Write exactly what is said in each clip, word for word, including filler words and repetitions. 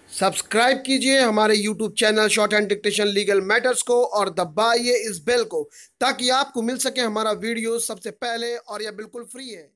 Subscribe कीजिए हमारे YouTube channel shorthand dictation legal matters को और दबाइए इस बेल को ताकि आपको मिल सके हमारा वीडियो सबसे पहले और यह बिल्कुल फ्री है।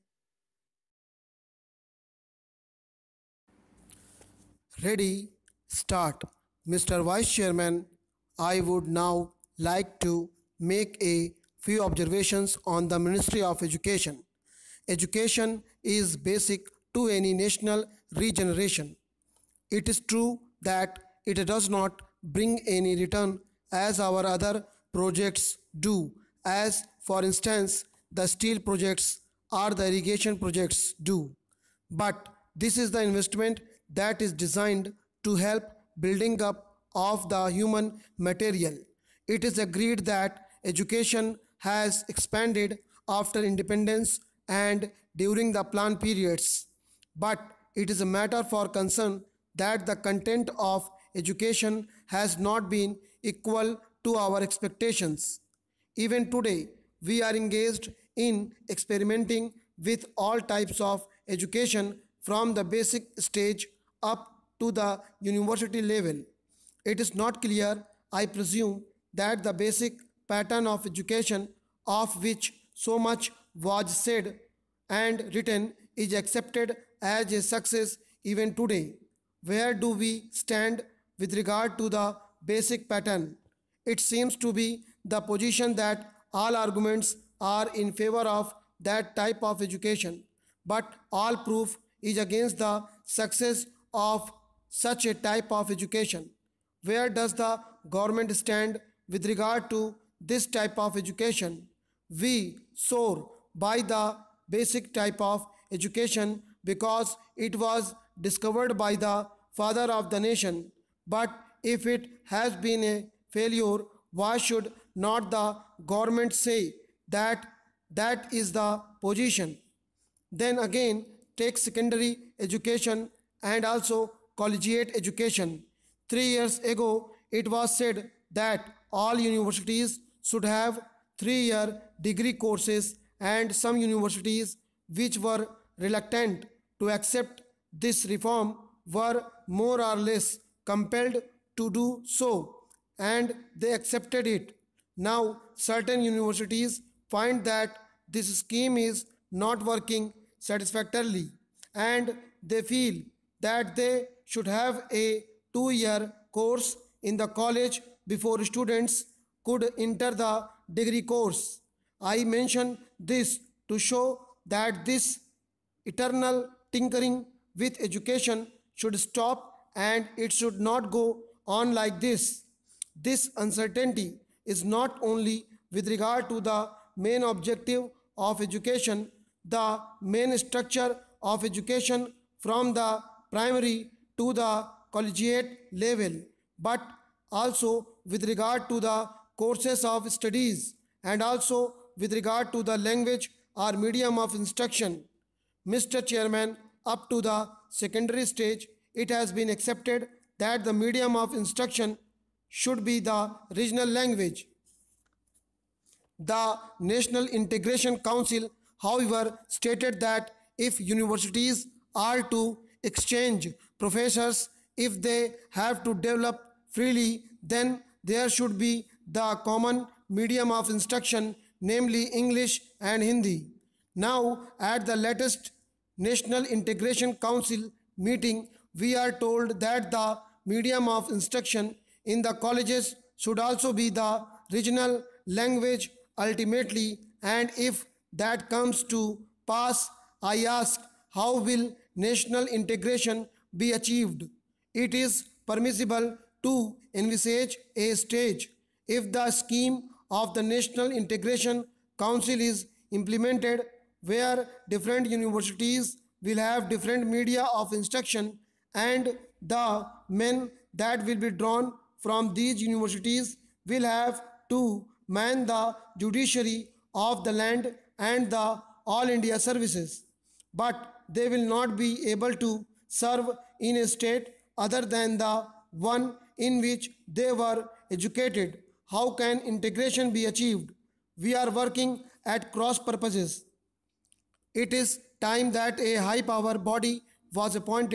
Ready, start. Mister Vice Chairman, I would now like to make a few observations on the Ministry of Education. Education is basic to any national regeneration. It is true that it does not bring any return as our other projects do, as for instance, the steel projects or the irrigation projects do. But this is the investment that is designed to help building up of the human material. It is agreed that education has expanded after independence and during the plan periods. But it is a matter for concern that the content of education has not been equal to our expectations. Even today, we are engaged in experimenting with all types of education from the basic stage up to the university level. It is not clear, I presume, that the basic pattern of education of which so much was said and written is accepted as a success even today. Where do we stand with regard to the basic pattern? It seems to be the position that all arguments are in favor of that type of education, but all proof is against the success of such a type of education. Where does the government stand with regard to this type of education? We soar by the basic type of education because it was discovered by the father of the nation. But if it has been a failure, why should not the government say that that is the position? Then again, take secondary education and also collegiate education. Three years ago, it was said that all universities should have three year degree courses, and some universities which were reluctant to accept this reform were more or less compelled to do so, and they accepted it. Now, certain universities find that this scheme is not working satisfactorily, and they feel that they should have a two year course in the college before students could enter the degree course. I mention this to show that this eternal tinkering with education should stop, and it should not go on like this. This uncertainty is not only with regard to the main objective of education, the main structure of education from the primary to the collegiate level, but also with regard to the courses of studies and also with regard to the language or medium of instruction. Mister Chairman, up to the secondary stage, it has been accepted that the medium of instruction should be the regional language. The National Integration Council, however, stated that if universities are to exchange professors, if they have to develop freely, then there should be the common medium of instruction, namely English and Hindi. Now, at the latest National Integration Council meeting, we are told that the medium of instruction in the colleges should also be the regional language ultimately, and if that comes to pass, I ask, how will national integration be achieved? It is permissible to envisage a stage if the scheme of the National Integration Council is implemented where different universities will have different media of instruction, and the men that will be drawn from these universities will have to man the judiciary of the land and the all India services, but they will not be able to serve in a state other than the one in which they were educated. How can integration be achieved? We are working at cross purposes. It is time that a high power body was appointed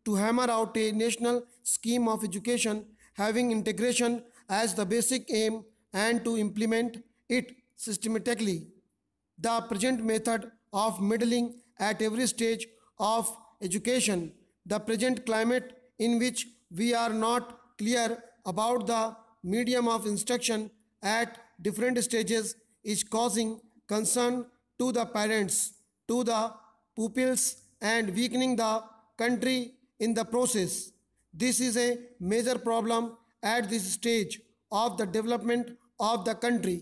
to hammer out a national scheme of education having integration as the basic aim and to implement it systematically. The present method of meddling at every stage of education, the present climate in which we are not clear about the medium of instruction at different stages is causing concern to the parents, to the pupils, and weakening the country in the process. This is a major problem at this stage of the development of the country.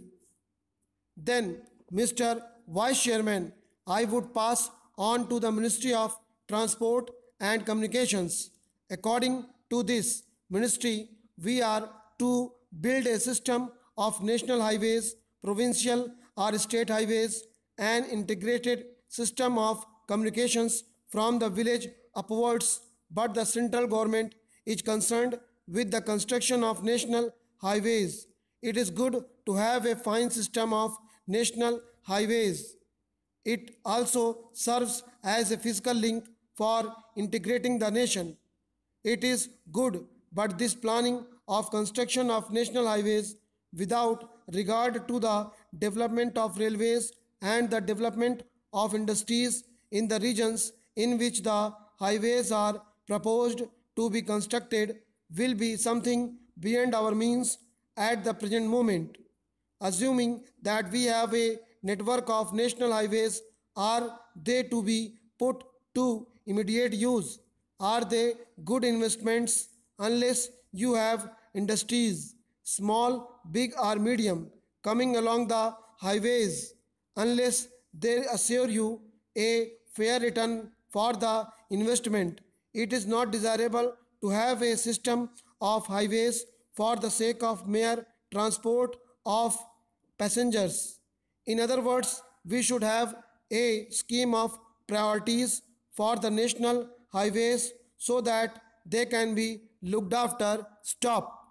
Then, Mister Vice Chairman, I would pass on to the Ministry of Transport and Communications. According to this ministry, we are to build a system of national highways, provincial or state highways, an integrated system of communications from the village upwards, but the central government is concerned with the construction of national highways. It is good to have a fine system of national highways. It also serves as a physical link for integrating the nation. It is good, but this planning of construction of national highways without regard to the development of railways and the development of industries in the regions in which the highways are proposed to be constructed will be something beyond our means at the present moment. Assuming that we have a network of national highways, are they to be put to immediate use? Are they good investments unless you have industries, small, big or medium, coming along the highways, unless they assure you a fair return for the investment? It is not desirable to have a system of highways for the sake of mere transport of passengers. In other words, we should have a scheme of priorities for the national highways so that they can be looked after. Stop.